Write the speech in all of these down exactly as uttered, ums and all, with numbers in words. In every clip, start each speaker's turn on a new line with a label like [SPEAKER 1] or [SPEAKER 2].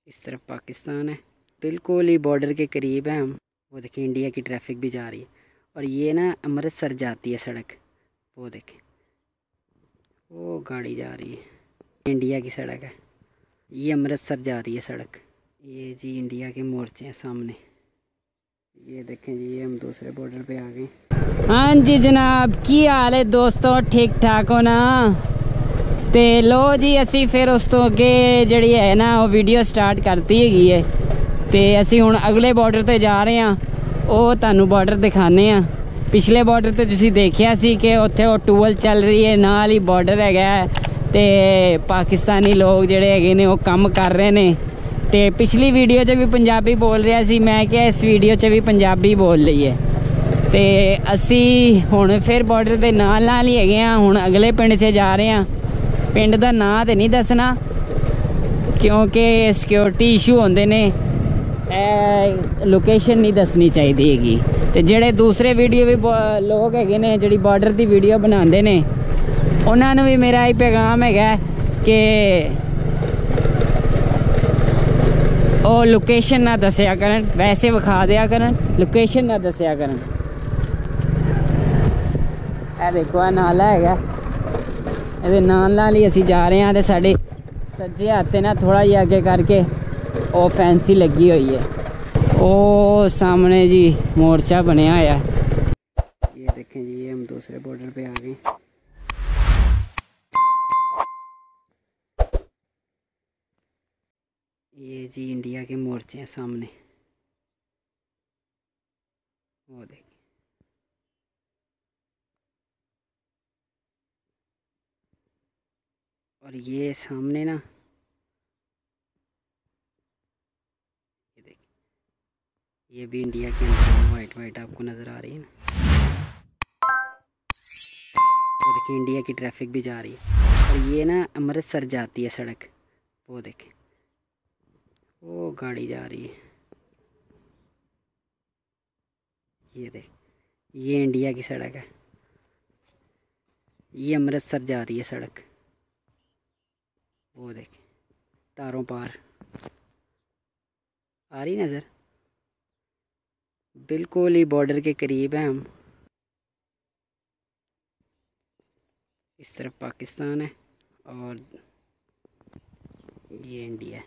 [SPEAKER 1] इस तरफ पाकिस्तान है, बिल्कुल ही बॉर्डर के करीब है हम। वो देखें इंडिया की ट्रैफिक भी जा रही है और ये ना अमृतसर जाती है सड़क। वो देखें वो गाड़ी जा रही है, इंडिया की सड़क है, ये अमृतसर जा रही है सड़क। ये जी इंडिया के मोर्चे हैं सामने। ये देखें जी, ये हम दूसरे बॉर्डर पे आ गए। हाँ जी जनाब, की हाल है दोस्तों, ठीक ठाक हो ना? तो लो जी असी फिर उस तो अगे जी है ना वो वीडियो स्टार्ट करती हैगी है। तो असी हुण अगले बॉर्डर पर जा रहे हैं, वो तुहानू बॉर्डर दिखाने हैं। पिछले बॉर्डर तो तुसीं देखिया सी कि उत्थे वो टूल चल रही है, नाल ही बॉर्डर है ते पाकिस्तानी लोग जिहड़े हैगे ने वो काम कर रहे ने। ते पिछली वीडियो च भी पंजाबी बोल रहा सी, मैं क्या इस वीडियो च भी पंजाबी बोल रही है। तो असी हुण फिर बॉर्डर के नाल नाल ही हैगे आ। हुण अगले पिंड च जा रहे हैं। पिंड का नाम तो नहीं दसना क्योंकि सिक्योरिटी इशू होंदे ने, लोकेशन नहीं दसनी चाहिए हैगी। तो जेड़े दूसरे वीडियो भी लोग हैगे ने जिहड़ी बॉर्डर की वीडियो बनाते ने, उन्होंने भी मेरा ही पैगाम है कि वो लोकेशन ना दसिया करन, वैसे विखा दिया करन, लोकेशन ना दसिया करन। ए देखो आ नाला है, ये नाल नाल ही असी जा रहे हैं। तो साढ़े सज्जे हाथ ना थोड़ा ही आगे करके वो फैंसी लगी हुई है, वो सामने जी मोर्चा बनया हुआ है। ये देखें जी, ये हम दूसरे बॉर्डर पे आ गए। ये जी इंडिया के मोर्चे हैं सामने, वो देख। और ये सामने ना ये देख, ये भी इंडिया के अंदर वाइट वाइट आपको नज़र आ रही है ना। वो देखिए इंडिया की ट्रैफिक भी जा रही है और ये ना अमृतसर जाती है सड़क। वो देखें वो गाड़ी जा रही है, ये देख, ये इंडिया की सड़क है, ये अमृतसर जा रही है सड़क। वो देख तारों पार आ रही नज़र, बिल्कुल ही बॉर्डर के करीब है हम। इस तरफ पाकिस्तान है और ये इंडिया।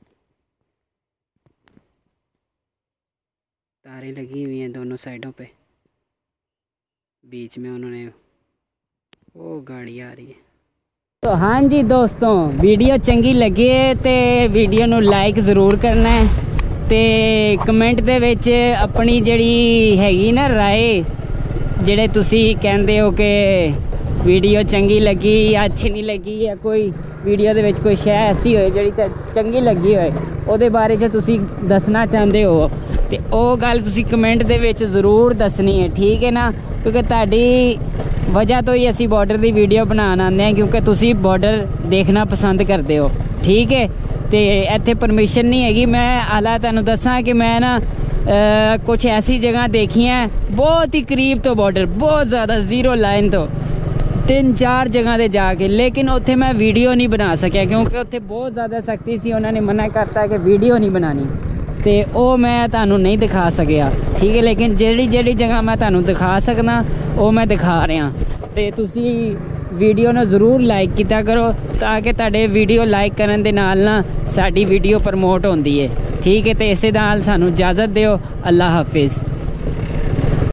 [SPEAKER 1] तारें लगी हुई हैं दोनों साइडों पे, बीच में उन्होंने वो गाड़ी आ रही है। तो हाँ जी दोस्तों, वीडियो चंगी लगी है तो वीडियो नू लाइक ज़रूर करना है, तो कमेंट दे विच अपनी जड़ी हैगी ना राय, जेड़े तुसी कहंदे हो कि वीडियो चंगी लगी या अच्छी नहीं लगी, या कोई वीडियो दे विच कोई शै ऐसी होए जेड़ी चंगी लगी होए ਉਹਦੇ बारे च तुसी दसना चाहते हो, तो वो गल तुसी कमेंट दे विच ज़रूर दसनी है, ठीक है ना? क्योंकि तुहाडी वजह तो ही असी बॉर्डर की वीडियो बनाने आते हैं, क्योंकि तुसी बॉर्डर देखना पसंद करते हो, ठीक है? तो इत्थे परमिशन नहीं हैगी। मैं हालां तुहानूं दसां कि मैं ना आ, कुछ ऐसी जगह देखी हैं बहुत ही करीब तो बॉर्डर, बहुत ज़्यादा ज़ीरो लाइन तो तीन चार जगह ते जाके, लेकिन उत्थे मैं वीडियो नहीं बना सकिया क्योंकि उत्थे बहुत ज़्यादा सख्ती सी, उन्होंने मना करता कि वीडियो नहीं बनानी, तो वो मैं तुहानूं नहीं दिखा सकिया, ठीक है? लेकिन जेड़ी जेड़ी जगह मैं तुहानूं दिखा सकना वो मैं दिखा रहा। तो तुसी वीडियो नूं ज़रूर लाइक किया करो ताकि तुहाडे वीडियो लाइक करन दे नाल ना साडी वीडियो प्रमोट होंदी है, ठीक है? तो इसे नाल सानूं इजाज़त दिओ। अल्लाह हाफिज़।